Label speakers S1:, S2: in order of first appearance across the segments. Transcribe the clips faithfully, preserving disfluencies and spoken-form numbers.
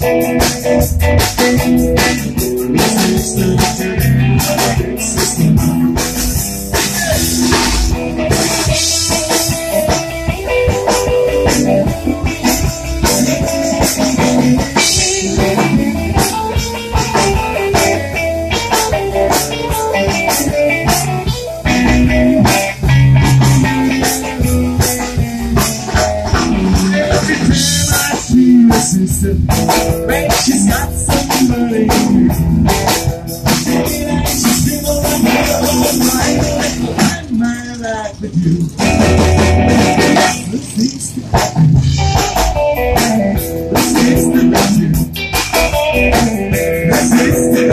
S1: Sister, babe, she's got some money. She's been on the whole night. I'm my life with you. Let's taste the Let's taste the magic. Let's taste the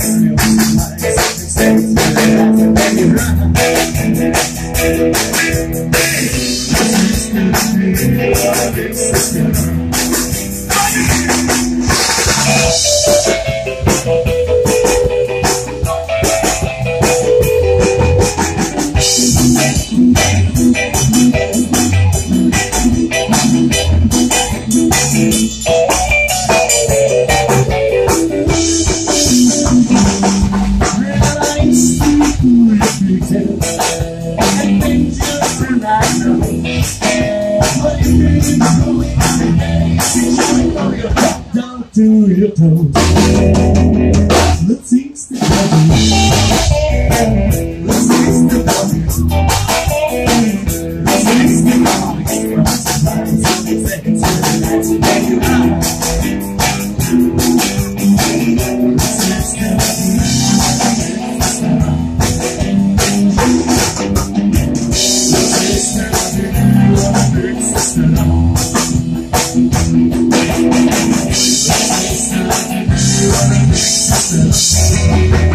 S1: down to your toes. Let's taste the bubble. Let's taste the bubble. Let's taste the bubble. Sister.